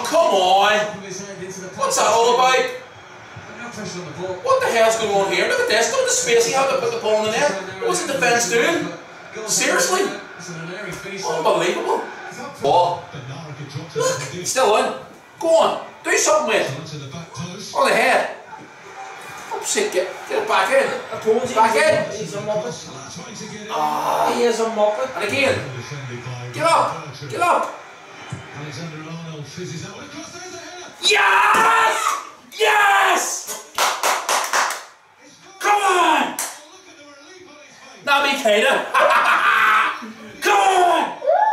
come on. What's that all about? What the hell's going on here? Look at this. Look at the space he had to put the ball in the net. What's the defence doing? Seriously? Unbelievable. Ball. Look, he's still in. Go on. Do something with it. On the head. Upset, get it back in. Back in. He's a muppet. Ah, he is a muppet. And again. Get up. Get up. Yes! Yes! Come on! Now be Kader. Come on!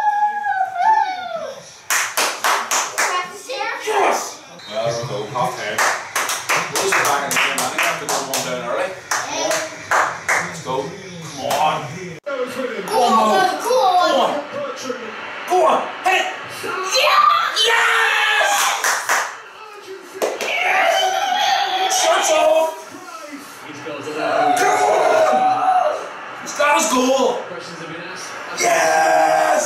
Yes! Well, there we go. Half time. We'll just go back in the game. I think I have to go one down early. Let's go. Come on. Go on, Mo. Go on. Go on. Hit it. Yeah! Yes! Yes! Shuts off. He's got his goal. Yes!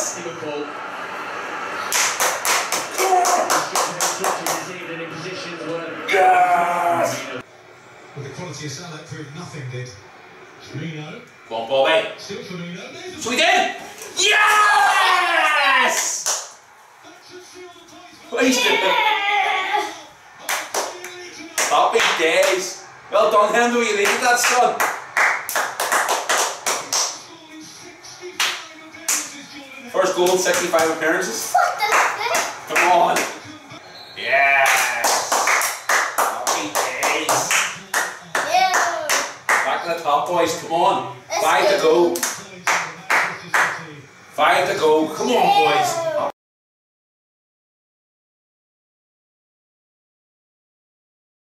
Yes! With the quality of sound that proved nothing did. Firmino. Go on, Bobby. Still Firmino. So we did! Yes! Wasted it. Happy days. Well done, Hendo. You needed that, son. First goal, 65 appearances. What the heck? Come on. Yes. Happy days. Yeah. Back to the top, boys. Come on. 5 to go. 5 to go. Come on, boys.